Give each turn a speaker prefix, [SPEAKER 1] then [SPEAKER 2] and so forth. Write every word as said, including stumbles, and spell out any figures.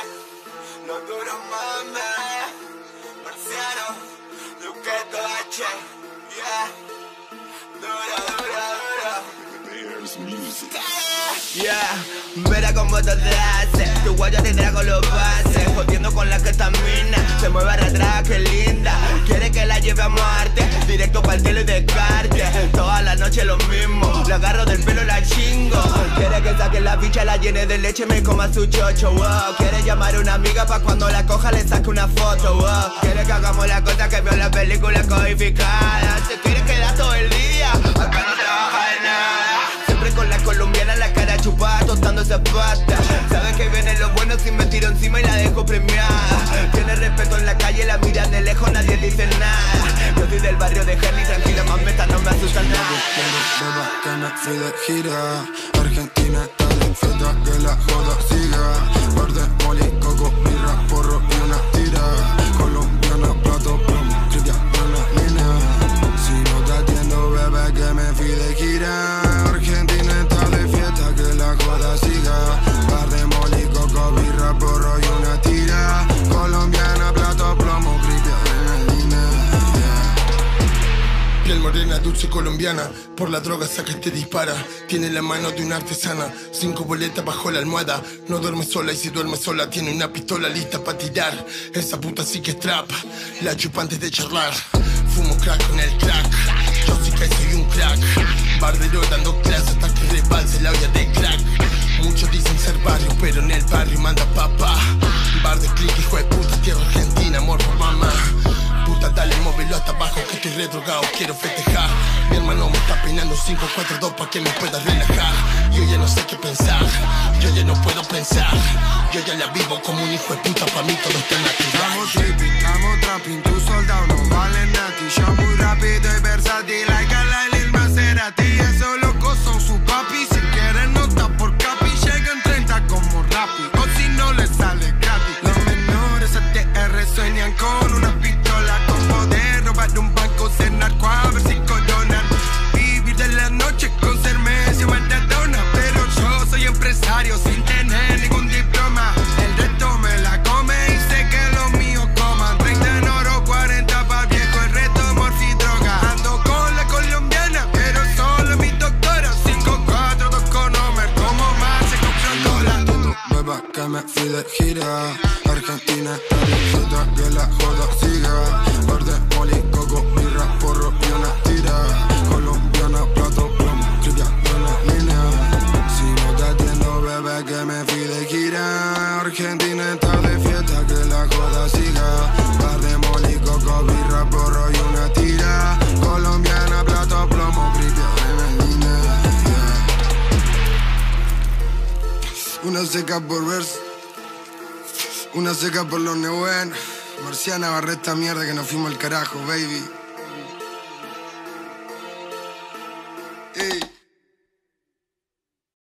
[SPEAKER 1] Los duros mames, Marciano, Luqueto H, yeah. Dura, dura, dura. Bears Music. Yeah, verá cómo te hace. Tu guaya te trago los bases, jodiendo con la ketamina. Se mueve para atrás, que linda. Quiere que la lleve a Marte, directo para el cielo y descarte. Toda la noche lo mismo, la agarro del pelo, la chingo. Quiere que saque la ficha, la llene de leche, me coma su chocho, wow. Quiere llamar a una amiga pa' cuando la coja le saque una foto, wow. Quiere que hagamos la cosa que vio en la película codificada. Se quiere quedar todo el día, acá no trabaja de nada. Siempre con la colombiana, la cara chupada, tostando esa pasta. Sabe que viene lo bueno si me tiro encima y la dejo premiada. Tiene respeto en la calle, la miran de lejos, nadie dice nada. Yo soy del barrio de Henry, tranquila, mameta, no me asusta nada.
[SPEAKER 2] Beba, que me fui de gira. Argentina está de fiesta, que la joda siga. Verde, moli, coco, birra, porro y una tira. Colombiana, plato, plomo, trivia, una línea. Si no te atiendo, bebé, que me fui de gira. Argentina está de fiesta, que la joda siga. Verde, moli, coco, birra, porro y una tira. Colombiana, plato, plomo, trivia, una línea.
[SPEAKER 3] Piel morena, dulce colombiana, por la droga saca y te dispara. Tiene la mano de una artesana, cinco boletas bajo la almohada. No duerme sola y si duerme sola tiene una pistola lista para tirar. Esa puta sí que es trap, la chupa antes de charlar. Fumo crack con el crack, yo sí que soy un crack. Bardero dando clases hasta que rebalse la olla de crack. Muchos dicen ser barrio, pero en el barrio manda papá. Bar de click, hijo de puta, tierra argentina, amor por mamá. Puta, dale, móvelo hasta abajo que estoy redrogado, quiero festejar. Mi hermano me está peinando cinco cuatro dos pa' que me pueda relajar. Yo ya no sé qué pensar, yo ya no puedo pensar. Yo ya la vivo como un hijo de puta, pa' mí todo está en la
[SPEAKER 2] Estamos tripping, estamos trapping, tus soldados no valen nada. Yo muy rápido y versátil, like a Lil Maserati. Esos locos son su papi, si quieren nota por capi. Llegan treinta como Rappi, o si no les sale gratis. Los menores A T R sueñan con una pistola, con poder robar un banco, ser narco a ver si coronan. Vivir de la noche con ser Messi o Maradona. Pero yo soy empresario sin tener ningún diploma. El resto me la come y sé que lo mío coman. Treinta en oro, cuarenta pa' viejo, el resto morfi droga. Ando con la colombiana, pero solo mi doctora. Cinco, cuatro, dos con Homer, como más se compró un dólar. Beba, que me fui de gira. Argentina está de fiesta, que la joda siga. Verde, moli, coco, birra, porro y una tira. Colombiana, plato, plomo, trivia, una línea. Si no te atiendo, bebé, que me fui de gira. Argentina está de fiesta, que la joda siga. Verde, moli, coco, birra, porro y una tira. Colombiana, plato, plomo, trivia, una línea. Una seca por verse, una seca por los Neuwen. Marciana, barre esta mierda que nos fuimos al carajo, baby.